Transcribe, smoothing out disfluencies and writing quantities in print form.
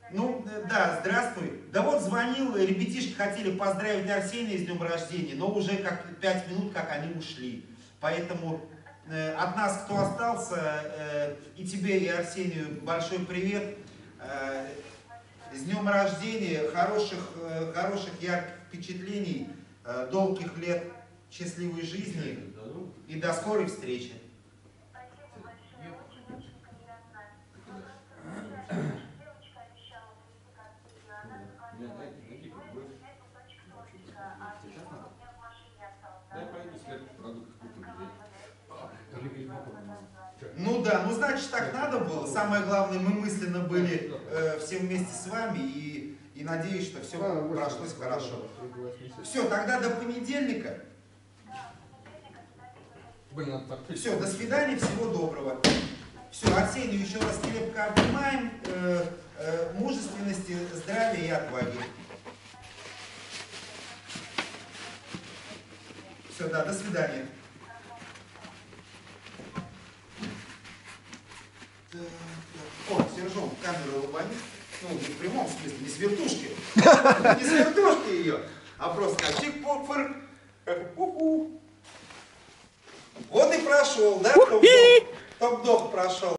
Ну, да, здравствуй. Да вот звонил, ребятишки хотели поздравить Арсения с днем рождения, но уже как 5 минут, как они ушли. Поэтому от нас, кто остался, и тебе, и Арсению большой привет. С днем рождения, хороших ярких впечатлений, долгих лет счастливой жизни и до скорой встречи. Ну да, ну значит так надо было. Самое главное, мы мысленно были все вместе с вами и надеюсь, что все прошло хорошо. Все, тогда до понедельника. Все, до свидания, всего доброго. Все, Арсению еще раз крепко обнимаем. Мужественности, здравия и отваги. Все, да, до свидания. О, Сержон, камеру лобани. Ну, не в прямом смысле, не с вертушки. Не с вертушки ее, а просто как чик-пок-фыр. Вот и прошел, да? Топ-дог прошел.